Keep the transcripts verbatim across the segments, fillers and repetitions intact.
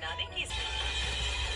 बनाने की जिद।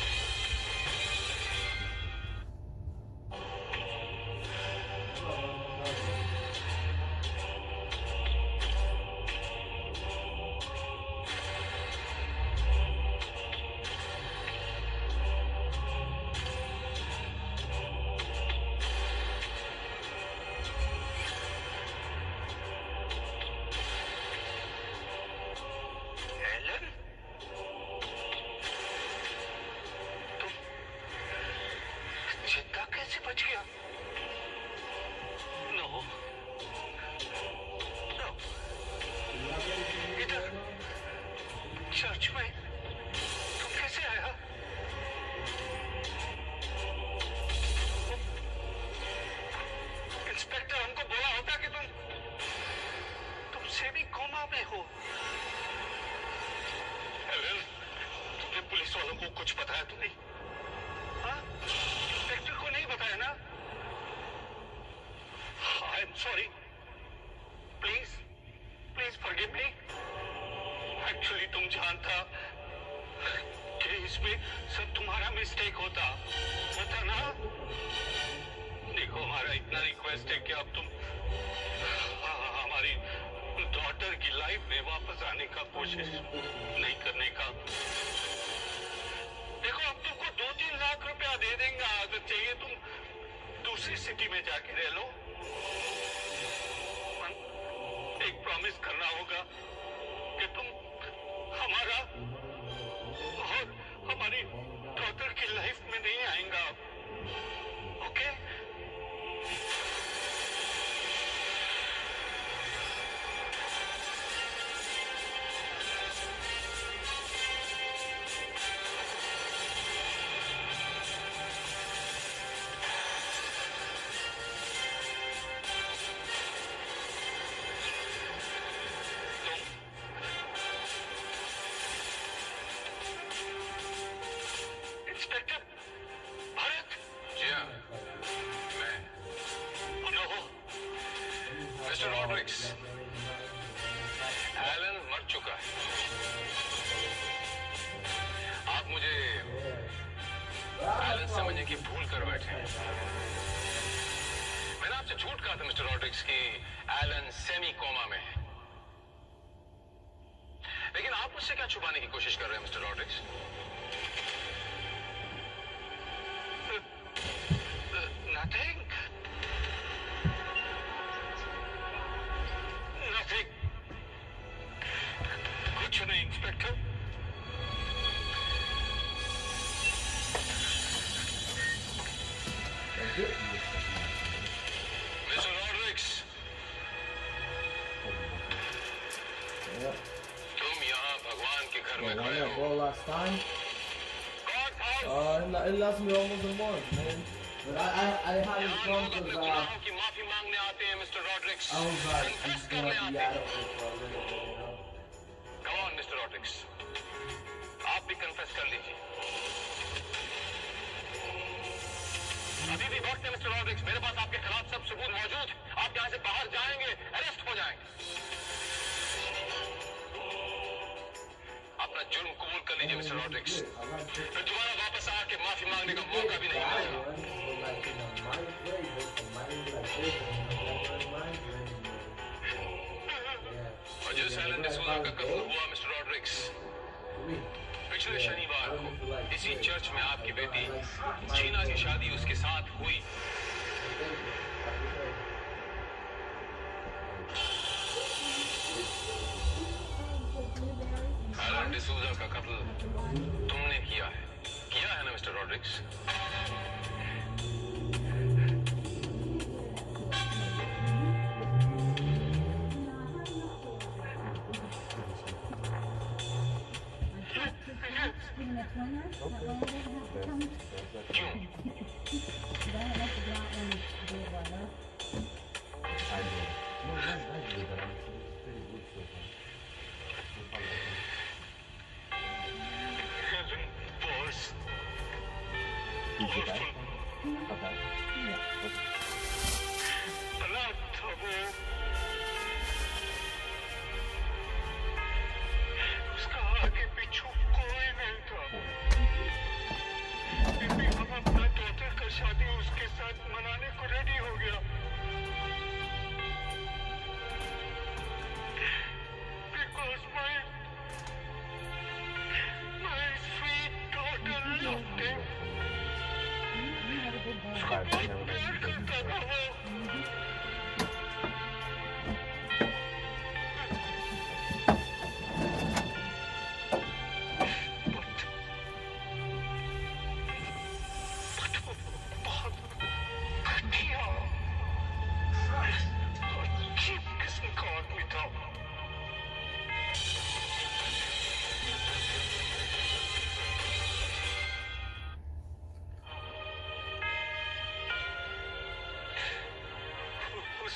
चर्च में तुम कैसे आया? इंस्पेक्टर हमको बोला होता कि तुम तुमसे भी कोमा में हो। हेलन, तुमने पुलिस वालों को कुछ बताया तो नहीं? हाँ? इंस्पेक्टर को नहीं बताया ना? I am sorry, please please forgive me. Actually तुम जानता कि इसमें सब तुम्हारा मिस्टेक होता होता ना। देखो, हमारा इतना रिक्वेस्ट है कि अब तुम हमारी डॉटर की लाइफ में वापस आने का कोशिश नहीं करने का। देखो, हम तुमको दो तीन लाख रुपया दे देंगे, अगर चाहिए तुम दूसरी सिटी में जाके रह लो। एक प्रॉमिस करना होगा कि तुम हमारा और हमारी डॉटर की लाइफ में नहीं आएगा। ओके? इंस्पेक्टर भारत। जी हाँ, मैं मिस्टर रॉड्रिक्स, एलन मर चुका है। आप मुझे एलन समझने की भूल कर बैठे हैं। मैंने आपसे झूठ कहा था मिस्टर रॉड्रिक्स कि एलन सेमी कोमा में है, लेकिन आप मुझसे क्या छुपाने की कोशिश कर रहे हैं मिस्टर रॉड्रिक्स? Nothing. Nothing. कुछ नहीं इंस्पेक्टर। मिस्टर रॉड्रिक्स, तुम यहाँ भगवान के घर में खड़े हो। last time. God's house. Uh, it lasted me almost a month, man. But I, I, I had it come because uh, की माफी मांगने आते हैं mister Rodrigues. I was like, I'm Confess just gonna करने be आते out हैं। of it for a little bit, you know. Come on mister Rodrigues, आप भी कन्फेस कर लीजिए। अभी भी वक्त है मिस्टर रॉड्रिक्स, मेरे पास आपके खिलाफ सब सबूत मौजूद। आप यहाँ से बाहर जाएंगे, अरेस्ट हो जाएंगे। अपना जुर्म कबूल कर लीजिए मिस्टर रॉड्रिक्स, फिर दोबारा वापस आके माफी मांगने का मौका भी नहीं मिलेगा। और जिस एलन डिसूजा का कत्ल हुआ मिस्टर रॉड्रिक्स, पिछले शनिवार को इसी चर्च में आपकी बेटी जीना की शादी उसके साथ हुई। एलन डिसूजा का कत्ल तुमने किया है, किया है ना मिस्टर रॉड्रिक्स? क्यों? बॉस, अनाथ था वो। उसका आगे पीछू कोई नहीं था।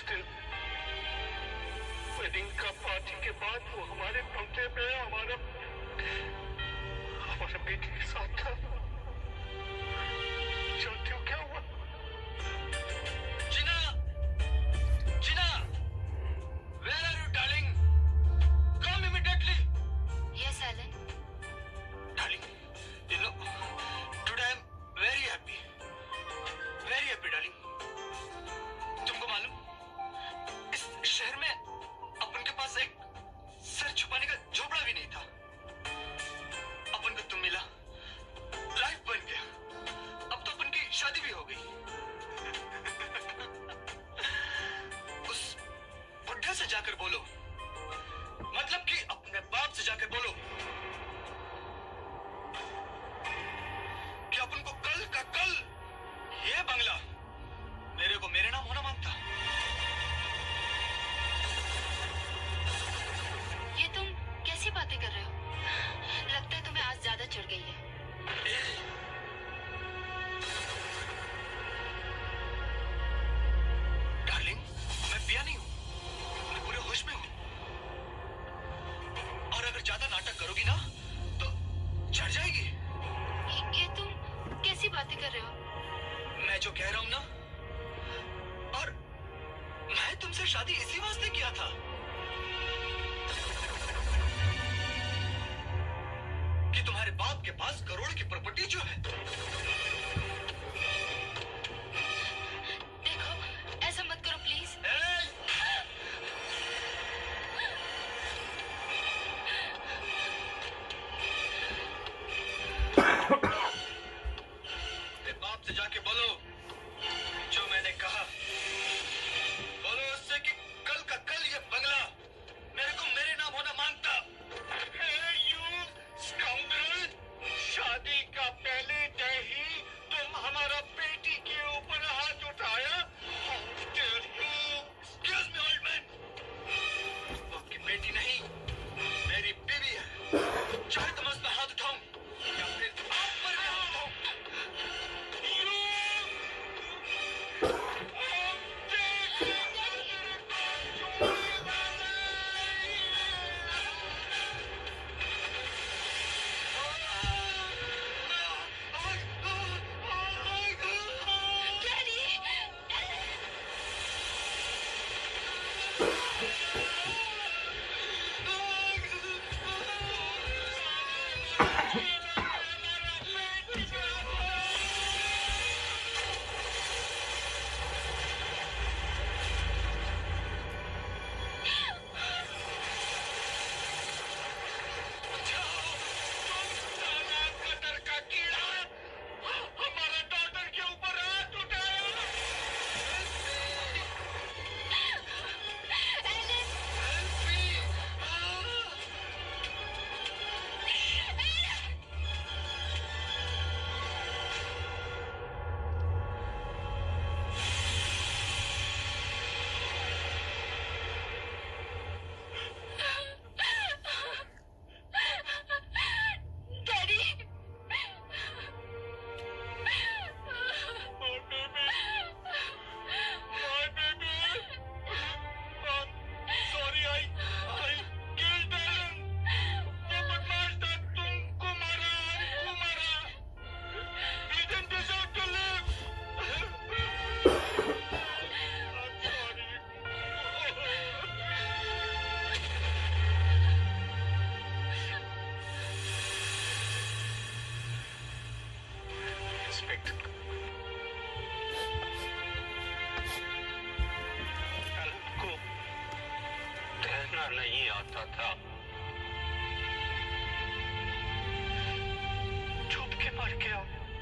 दिन वेडिंग का पार्टी के बाद वो हमारे बंगले में हमारा हमारे बेटी के साथ था। जानते हो क्या हुआ? जीना, जीना, where are you, darling? Come immediately. Yes, Alan. Darling, you know, today I'm very happy, very happy, darling. तुमको मालूम, इस शहर में अपन के पास एक सर छुपाने का झोपड़ा भी नहीं था। अपन को तुम मिला, लाइफ बन गया। अब तो अपन की शादी भी हो गई। उस बुढ़े से जाकर बोलो, मतलब कि अपने बाप से जाकर बोलो कि अपन को कल का कल ये बंगला मेरे को मेरे नाम होना मांगता। ये तुम कैसी बातें कर रहे हो? लगता है तुम्हें आज ज्यादा चढ़ गई है। डार्लिंग, मैं पिया नहीं हूं, मैं पूरे होश में हूं। और अगर ज्यादा नाटक करोगी ना तो चढ़ जाएगी। ये, ये तुम कैसी बातें कर रहे हो? मैं जो कह रहा हूं ना, और मैं तुमसे शादी इसी वास्ते किया था कि तुम्हारे बाप के पास करोड़ की प्रॉपर्टी जो है। देखो, ऐसा मत करो प्लीज। मेरे बाप से जाके बोलो जो मैंने कहा। बोलो उससे कि कल का कल ये बंगला मेरे को मेरे नाम होना मांगता। Hey, you scoundrel! शादी का पहले दिन ही तुम हमारा बेटी के ऊपर हाथ उठाया। How dare you! Excuse me, old man. आपकी बेटी नहीं, मेरी बीवी है। चाहे तुम उस पर हाथ उठाऊं या फिर आप पर भी हाथ उठाऊं। नहीं आता था। छुप के मर गया।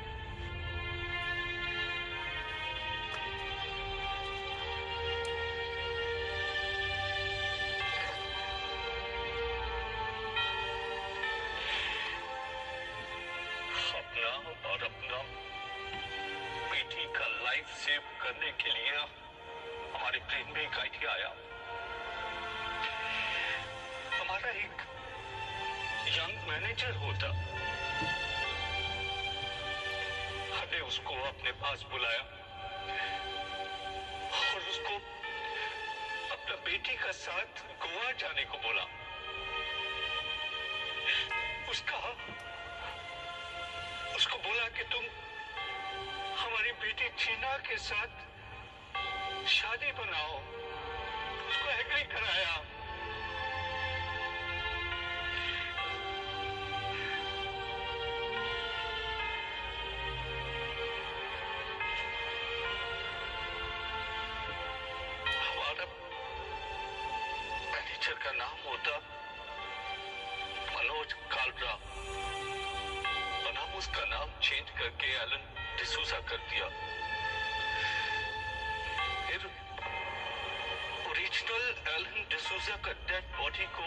अपना और अपना बेटी का लाइफ सेव करने के लिए हमारे ब्रेन में एक आइडिया आया। हमारा एक यंग मैनेजर होता, हमने उसको अपने पास बुलाया और उसको अपना बेटी का साथ गोवा जाने को बोला। उसका उसको बोला कि तुम हमारी बेटी चीना के साथ शादी बनाओ। उसको एग्री कराया। हमारा मैनेजर का नाम होता मनोज कालरा, और हम उसका नाम चेंज करके एलन डिसूजा कर दिया। फिर ओरिजिनल एलन डिसूजा का डेड बॉडी को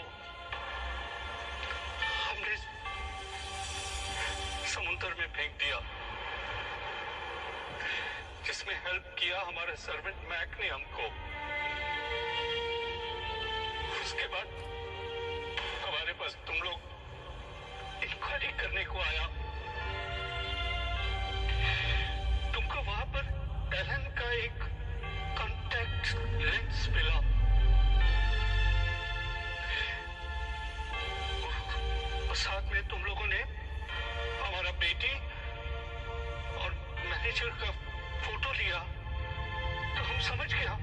हमने समुद्र में फेंक दिया, जिसमें हेल्प किया हमारा सर्वेंट मैक ने हमको। उसके बाद हमारे पास तुम लोग इंक्वायरी करने को आया। तुमको वहां पर एलन का एक कॉन्टैक्ट लेंस मिला। और साथ में तुम लोगों ने हमारा बेटी और मैनेजर का फोटो लिया। तो हम समझ गया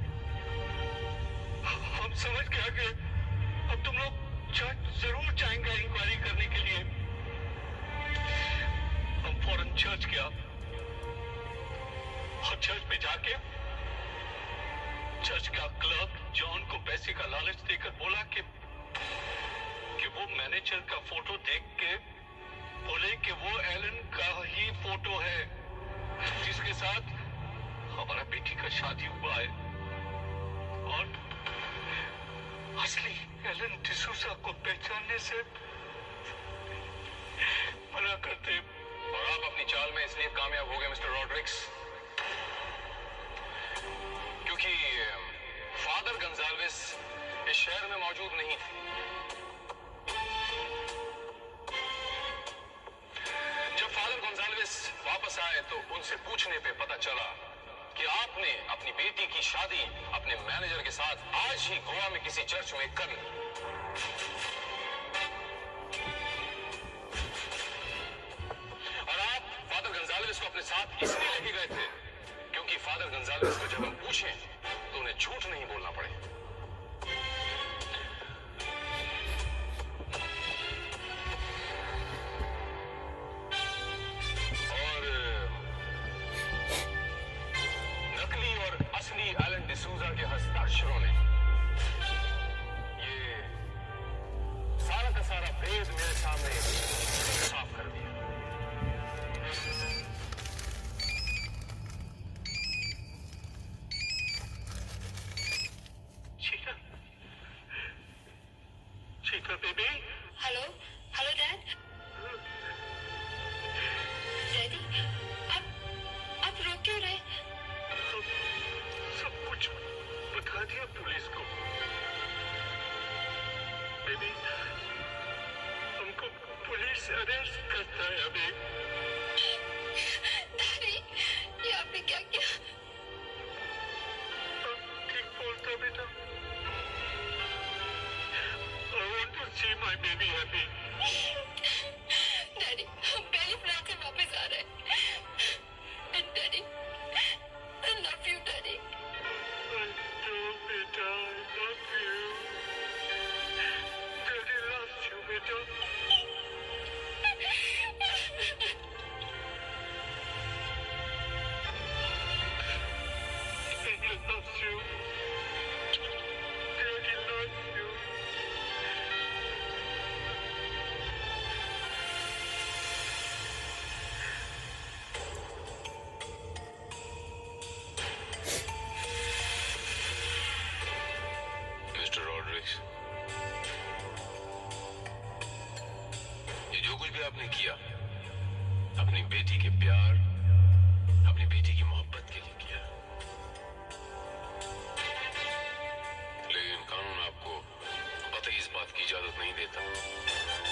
हम समझ गया कि अब तुम लोग चर्च जरूर जाएंगे इंक्वायरी करने के लिए। हम फौरन चर्च गया और चर्च में जाके चर्च का क्लर्क जॉन को पैसे का लालच देकर बोला कि कि वो मैनेजर का फोटो देख के बोले कि वो एलन का ही फोटो है जिसके साथ हमारा बेटी का शादी हुआ है। और असली एलन डिसूजा को पहचानने से मना करते। और आप अपनी चाल में इसलिए कामयाब हो गए मिस्टर रॉड्रिक्स क्योंकि फादर गंजाल्वेस इस शहर में मौजूद नहीं थे। जब फादर गंजाल्वेस वापस आए तो उनसे पूछने पे पता चला कि आपने अपनी बेटी की शादी अपने मैनेजर के साथ आज ही गोवा में किसी चर्च में कर ली। और आप फादर गंजाल्वेस को अपने साथ इसलिए लेके गए थे क्योंकि फादर गंजाल्वेस को जब हम पूछें तो उन्हें झूठ नहीं बोलना पड़े। और नकली और असली एलन डिसूजा के हस्ताक्षरों ने ये सारा का सारा भेद मेरे सामने साफ कर दिया। चीता baby. Hello hello dad. Daddy आप आप रो क्यों रहे? सब कुछ बता दिया पुलिस को। बेबी हमको पुलिस अरेस्ट करता है अभी। डैडी ये आपने क्या किया? ठीक बोलता बेटा। I want to see my baby happy. Daddy हम पहली फ्लाइट से वापस आ रहे हैं। Daddy I love you daddy. I know बेटा, I love you. Daddy loves you बेटा। Daddy loves you. Daddy loves you. Mister Rodrigues, ये जो कुछ भी आपने किया अपनी बेटी के प्यार, अपनी बेटी की मोहब्बत के लिए किया, लेकिन कानून आपको कतई इस बात की इजाजत नहीं देता